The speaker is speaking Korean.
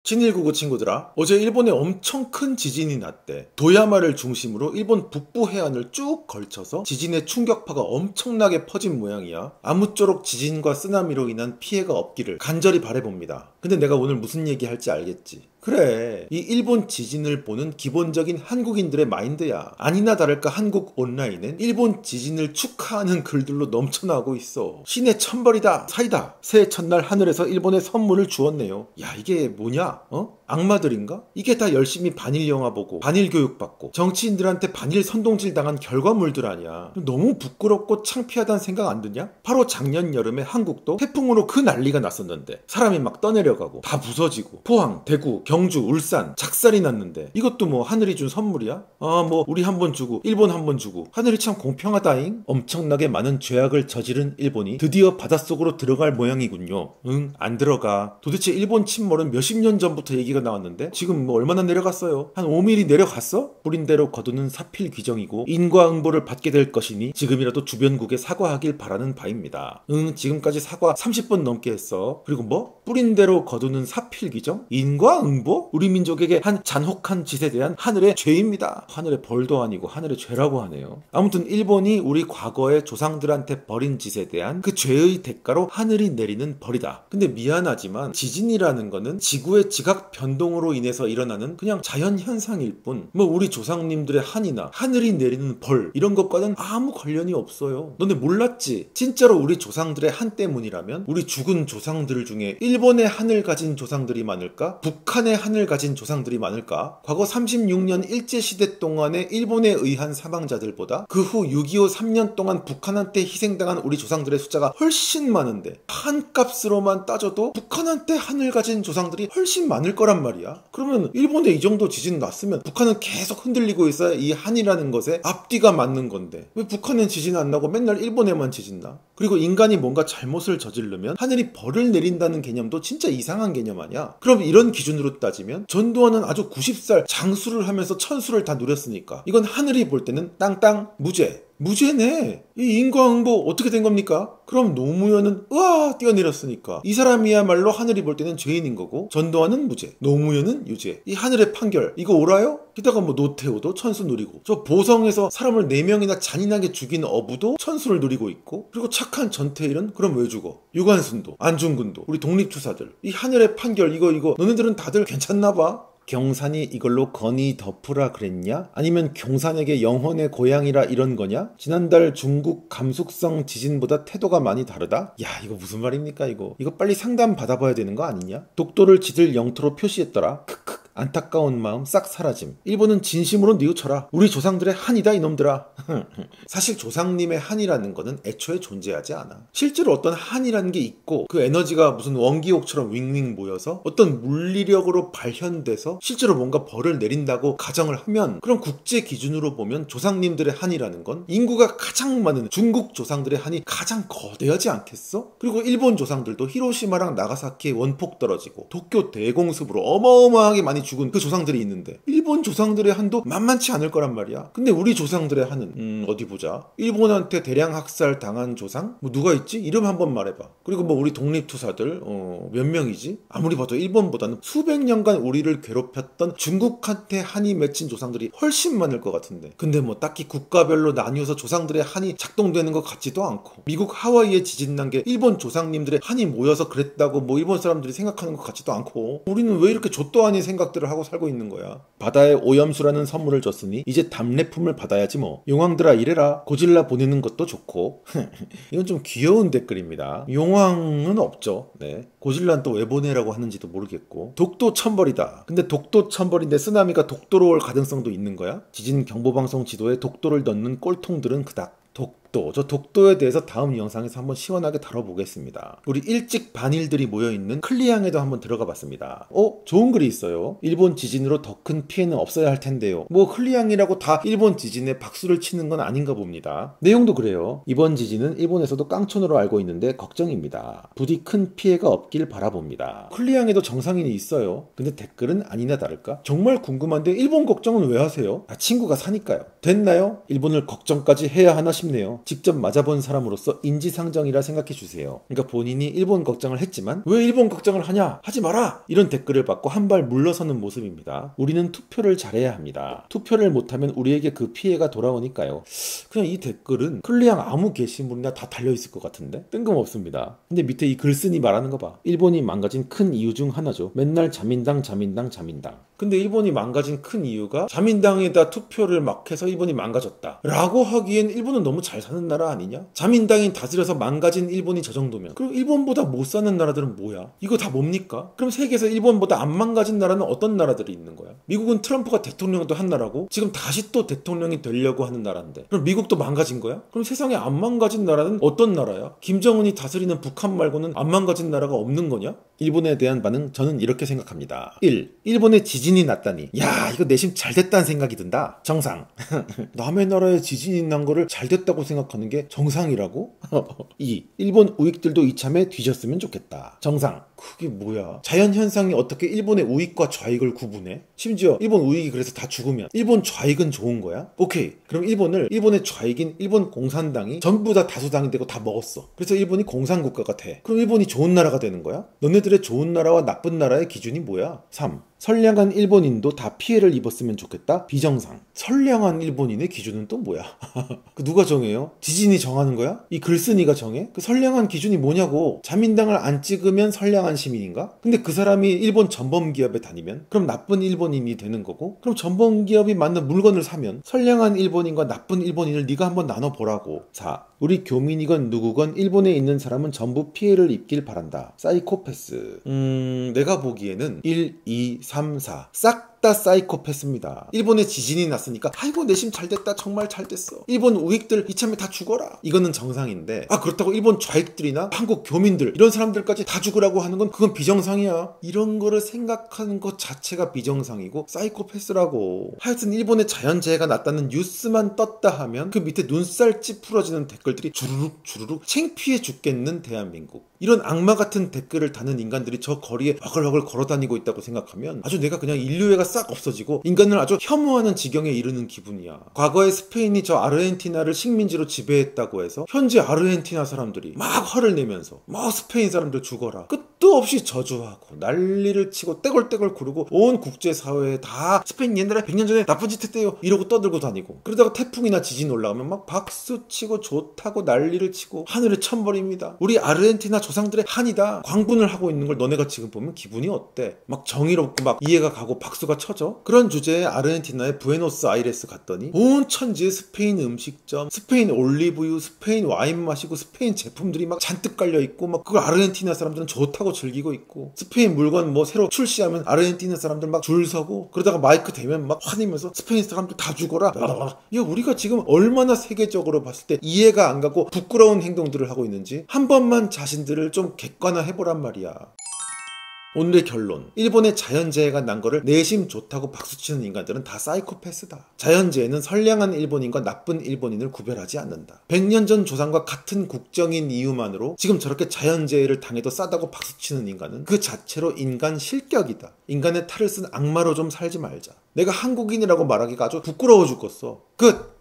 신일구구 친구들아, 어제 일본에 엄청 큰 지진이 났대. 도야마를 중심으로 일본 북부 해안을 쭉 걸쳐서 지진의 충격파가 엄청나게 퍼진 모양이야. 아무쪼록 지진과 쓰나미로 인한 피해가 없기를 간절히 바라봅니다. 근데 내가 오늘 무슨 얘기 할지 알겠지? 그래, 이 일본 지진을 보는 기본적인 한국인들의 마인드야. 아니나 다를까 한국 온라인엔 일본 지진을 축하하는 글들로 넘쳐나고 있어. 신의 천벌이다, 사이다, 새해 첫날 하늘에서 일본에 선물을 주었네요. 야, 이게 뭐냐? 악마들인가? 이게 다 열심히 반일 영화 보고 반일 교육 받고 정치인들한테 반일 선동질 당한 결과물들 아니야. 너무 부끄럽고 창피하다는 생각 안 드냐? 바로 작년 여름에 한국도 태풍으로 그 난리가 났었는데 사람이 막 떠내려가고 다 부서지고 포항, 대구, 경주, 울산 작살이 났는데 이것도 뭐 하늘이 준 선물이야? 뭐 우리 한 번 주고 일본 한 번 주고 하늘이 참 공평하다잉? 엄청나게 많은 죄악을 저지른 일본이 드디어 바닷속으로 들어갈 모양이군요. 응, 안 들어가. 도대체 일본 침몰은 몇십 년 전부터 얘기가 나왔는데 지금 뭐 얼마나 내려갔어요? 한 5mm 내려갔어? 뿌린 대로 거두는 사필 규정이고 인과응보를 받게 될 것이니 지금이라도 주변국에 사과하길 바라는 바입니다. 응, 지금까지 사과 30번 넘게 했어. 그리고 뭐? 뿌린 대로 거두는 사필 규정? 인과응보? 우리 민족에게 한 잔혹한 짓에 대한 하늘의 죄입니다. 하늘의 벌도 아니고 하늘의 죄라고 하네요. 아무튼 일본이 우리 과거의 조상들한테 벌인 짓에 대한 그 죄의 대가로 하늘이 내리는 벌이다. 근데 미안하지만 지진이라는 거는 지구의 지각 변동으로 인해서 일어나는 그냥 자연현상일 뿐, 뭐 우리 조상님들의 한이나 하늘이 내리는 벌 이런 것과는 아무 관련이 없어요. 너네 몰랐지? 진짜로 우리 조상들의 한 때문이라면 우리 죽은 조상들 중에 일본의 한을 가진 조상들이 많을까? 북한의 한을 가진 조상들이 많을까? 과거 36년 일제시대 동안의 일본에 의한 사망자들보다 그 후 6.25 3년 동안 북한한테 희생당한 우리 조상들의 숫자가 훨씬 많은데 한값으로만 따져도 북한한테 한을 가진 조상들이 훨씬 많을 거란 말이야. 그러면 일본에 이 정도 지진 났으면 북한은 계속 흔들리고 있어야 이 한이라는 것에 앞뒤가 맞는 건데 왜 북한은 지진 안 나고 맨날 일본에만 지진 나? 그리고 인간이 뭔가 잘못을 저지르면 하늘이 벌을 내린다는 개념도 진짜 이상한 개념 아니야? 그럼 이런 기준으로 따지면 전두환은 아주 90살 장수를 하면서 천수를 다 누렸으니까 이건 하늘이 볼 때는 땅땅 무죄. 무죄네. 이 인과응보 어떻게 된 겁니까? 그럼 노무현은 으아 뛰어내렸으니까 이 사람이야말로 하늘이 볼 때는 죄인인 거고 전두환은 무죄, 노무현은 유죄. 이 하늘의 판결 이거 옳아요? 게다가 뭐 노태우도 천수 누리고 저 보성에서 사람을 4명이나 잔인하게 죽인 어부도 천수를 누리고 있고 그리고 착한 전태일은 그럼 왜 죽어? 유관순도 안중근도 우리 독립투사들 이 하늘의 판결 이거 너네들은 다들 괜찮나 봐? 경산이 이걸로 건이 덮으라 그랬냐? 아니면 경산에게 영혼의 고향이라 이런 거냐? 지난달 중국 감숙성 지진보다 태도가 많이 다르다? 야, 이거 무슨 말입니까 이거 빨리 상담 받아봐야 되는 거 아니냐? 독도를 지들 영토로 표시했더라. 크크. 안타까운 마음 싹 사라짐. 일본은 진심으로 뉘우쳐라. 우리 조상들의 한이다 이놈들아. 사실 조상님의 한이라는 거는 애초에 존재하지 않아. 실제로 어떤 한이라는 게 있고 그 에너지가 무슨 원기옥처럼 윙윙 모여서 어떤 물리력으로 발현돼서 실제로 뭔가 벌을 내린다고 가정을 하면 그럼 국제 기준으로 보면 조상님들의 한이라는 건 인구가 가장 많은 중국 조상들의 한이 가장 거대하지 않겠어? 그리고 일본 조상들도 히로시마랑 나가사키에 원폭 떨어지고 도쿄 대공습으로 어마어마하게 많이 죽은 그 조상들이 있는데 일본 조상들의 한도 만만치 않을 거란 말이야. 근데 우리 조상들의 한은 어디 보자. 일본한테 대량 학살 당한 조상? 뭐 누가 있지? 이름 한번 말해봐. 그리고 뭐 우리 독립투사들 몇 명이지? 아무리 봐도 일본보다는 수백 년간 우리를 괴롭혔던 중국한테 한이 맺힌 조상들이 훨씬 많을 것 같은데 근데 뭐 딱히 국가별로 나뉘어서 조상들의 한이 작동되는 것 같지도 않고 미국 하와이에 지진 난 게 일본 조상님들의 한이 모여서 그랬다고 뭐 일본 사람들이 생각하는 것 같지도 않고 우리는 왜 이렇게 좆도 아닌 생각들을 하고 살고 있는 거야. 바다에 오염수라는 선물을 줬으니 이제 답례품을 받아야지 뭐. 용왕들아 이래라. 고질라 보내는 것도 좋고. 이건 좀 귀여운 댓글입니다. 용왕은 없죠. 네. 고질라는 또 왜 보내라고 하는지도 모르겠고. 독도 천벌이다. 근데 독도 천벌인데 쓰나미가 독도로 올 가능성도 있는 거야? 지진 경보방송 지도에 독도를 넣는 꼴통들은 그닥. 저 독도에 대해서 다음 영상에서 한번 시원하게 다뤄보겠습니다. 우리 일찍 반일들이 모여있는 클리앙에도 한번 들어가 봤습니다. 좋은 글이 있어요. 일본 지진으로 더 큰 피해는 없어야 할 텐데요. 뭐 클리앙이라고 다 일본 지진에 박수를 치는 건 아닌가 봅니다. 내용도 그래요. 이번 지진은 일본에서도 깡촌으로 알고 있는데 걱정입니다. 부디 큰 피해가 없길 바라봅니다. 클리앙에도 정상인이 있어요. 근데 댓글은 아니나 다를까? 정말 궁금한데 일본 걱정은 왜 하세요? 친구가 사니까요. 됐나요? 일본을 걱정까지 해야 하나 싶네요. 직접 맞아본 사람으로서 인지상정이라 생각해주세요. 그러니까 본인이 일본 걱정을 했지만 왜 일본 걱정을 하냐? 하지 마라! 이런 댓글을 받고 한 발 물러서는 모습입니다. 우리는 투표를 잘해야 합니다. 투표를 못하면 우리에게 그 피해가 돌아오니까요. 그냥 이 댓글은 클리앙 아무 게시물이나 다 달려있을 것 같은데 뜬금없습니다. 근데 밑에 이 글쓴이 말하는 거 봐. 일본이 망가진 큰 이유 중 하나죠. 맨날 자민당. 근데 일본이 망가진 큰 이유가 자민당에다 투표를 막 해서 일본이 망가졌다 라고 하기엔 일본은 너무 잘 사는 나라 아니냐? 자민당이 다스려서 망가진 일본이 저 정도면 그럼 일본보다 못 사는 나라들은 뭐야? 이거 다 뭡니까? 그럼 세계에서 일본보다 안 망가진 나라는 어떤 나라들이 있는 거야? 미국은 트럼프가 대통령도 한 나라고 지금 다시 또 대통령이 되려고 하는 나라인데 그럼 미국도 망가진 거야? 그럼 세상에 안 망가진 나라는 어떤 나라야? 김정은이 다스리는 북한 말고는 안 망가진 나라가 없는 거냐? 일본에 대한 반응 저는 이렇게 생각합니다. 1. 일본에 지진이 났다니 야 이거 내심 잘됐다는 생각이 든다. 정상. 남의 나라에 지진이 난 거를 잘됐다고 생각하는 게 정상이라고? 2. 일본 우익들도 이참에 뒤졌으면 좋겠다. 정상. 그게 뭐야? 자연현상이 어떻게 일본의 우익과 좌익을 구분해? 심지어 일본 우익이 그래서 다 죽으면 일본 좌익은 좋은 거야? 오케이. 그럼 일본의 좌익인 일본 공산당이 전부 다 다수당이 되고 다 먹었어. 그래서 일본이 공산국가가 돼. 그럼 일본이 좋은 나라가 되는 거야? 너네들의 좋은 나라와 나쁜 나라의 기준이 뭐야? 3. 선량한 일본인도 다 피해를 입었으면 좋겠다? 비정상. 선량한 일본인의 기준은 또 뭐야? 그 누가 정해요? 지진이 정하는 거야? 이 글쓴이가 정해? 그 선량한 기준이 뭐냐고. 자민당을 안 찍으면 선량한 시민인가? 근데 그 사람이 일본 전범기업에 다니면? 그럼 나쁜 일본인이 되는 거고? 그럼 전범기업이 만든 물건을 사면 선량한 일본인과 나쁜 일본인을 네가 한번 나눠보라고. 4. 우리 교민이건 누구건 일본에 있는 사람은 전부 피해를 입길 바란다. 사이코패스. 내가 보기에는 1, 2, 3, 4 싹 다 사이코패스입니다. 일본에 지진이 났으니까 아이고 내심 잘됐다 정말 잘됐어. 일본 우익들 이참에 다 죽어라. 이거는 정상인데 그렇다고 일본 좌익들이나 한국 교민들 이런 사람들까지 다 죽으라고 하는 건 그건 비정상이야. 이런 거를 생각하는 것 자체가 비정상이고 사이코패스라고. 하여튼 일본에 자연재해가 났다는 뉴스만 떴다 하면 그 밑에 눈살 찌푸러지는 댓글들이 주르륵 창피해 죽겠는 대한민국. 이런 악마 같은 댓글을 다는 인간들이 저 거리에 와글와글 걸어다니고 있다고 생각하면 아주 내가 그냥 인류애가 싹 없어지고 인간을 아주 혐오하는 지경에 이르는 기분이야. 과거에 스페인이 저 아르헨티나를 식민지로 지배했다고 해서 현재 아르헨티나 사람들이 막 화를 내면서 막 스페인 사람들 죽어라 끝도 없이 저주하고 난리를 치고 떼굴떼굴 구르고 온 국제사회에 다 스페인 옛날에 100년 전에 나쁜 짓 했대요 이러고 떠들고 다니고 그러다가 태풍이나 지진 올라오면 막 박수치고 좋다고 난리를 치고 하늘을 쳐버립니다. 우리 아르헨티나 조상들의 한이다 광분을 하고 있는 걸 너네가 지금 보면 기분이 어때? 막 정의롭고 막 이해가 가고 박수가 쳐져? 그런 주제에 아르헨티나의 부에노스아이레스 갔더니 온 천지에 스페인 음식점, 스페인 올리브유, 스페인 와인 마시고 스페인 제품들이 막 잔뜩 깔려있고 막 그걸 아르헨티나 사람들은 좋다고 즐기고 있고 스페인 물건 뭐 새로 출시하면 아르헨티나 사람들 막 줄 서고 그러다가 마이크 대면 막 화내면서 스페인 사람들 다 죽어라. 야 우리가 지금 얼마나 세계적으로 봤을 때 이해가 안 가고 부끄러운 행동들을 하고 있는지 한 번만 자신들을 좀 객관화해보란 말이야. 오늘의 결론. 일본에 자연재해가 난 거를 내심 좋다고 박수치는 인간들은 다 사이코패스다. 자연재해는 선량한 일본인과 나쁜 일본인을 구별하지 않는다. 100년 전 조상과 같은 국정인 이유만으로 지금 저렇게 자연재해를 당해도 싸다고 박수치는 인간은 그 자체로 인간 실격이다. 인간의 탈을 쓴 악마로 좀 살지 말자. 내가 한국인이라고 말하기가 아주 부끄러워 죽겠어. 끝!